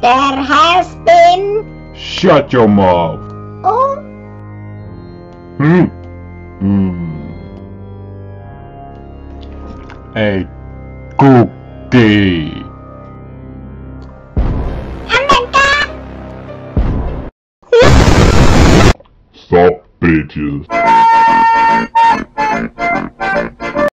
There has been... Shut your mouth. Oh? A cookie. Oh my god! Stop, bitches.